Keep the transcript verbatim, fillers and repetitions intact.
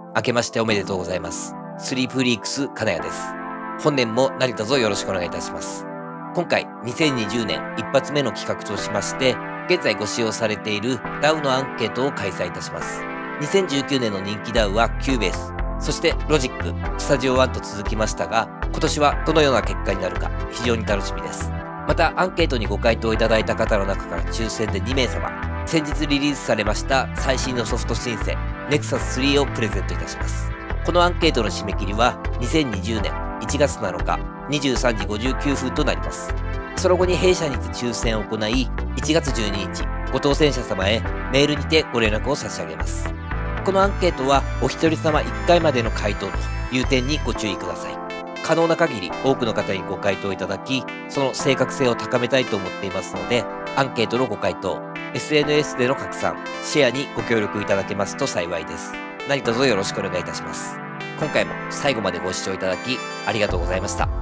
明けましておめでとうございます。スリープフリークス金谷です。本年も何卒よろしくお願いいたします。今回、にせんにじゅうねん一発目の企画としまして、現在ご使用されている ダウ のアンケートを開催いたします。にせんじゅうきゅうねんの人気 ダウ は キューベース、そして ロジック、スタジオワンと続きましたが、今年はどのような結果になるか非常に楽しみです。また、アンケートにご回答いただいた方の中から抽選でにめいさま、先日リリースされました最新のソフトシンセ ネクサススリー をプレゼントいたします。このアンケートの締め切りはにせんにじゅうねんいちがつなのかにじゅうさんじごじゅうきゅうふんとなります。その後に弊社にて抽選を行い、いちがつじゅうににち、ご当選者様へメールにてご連絡を差し上げます。このアンケートはお一人様いっかいまでの回答という点にご注意ください。可能な限り多くの方にご回答いただき、その正確性を高めたいと思っていますので、アンケートのご回答、エスエヌエス での拡散、シェアにご協力いただけますと幸いです。何卒よろしくお願いいたします。今回も最後までご視聴いただきありがとうございました。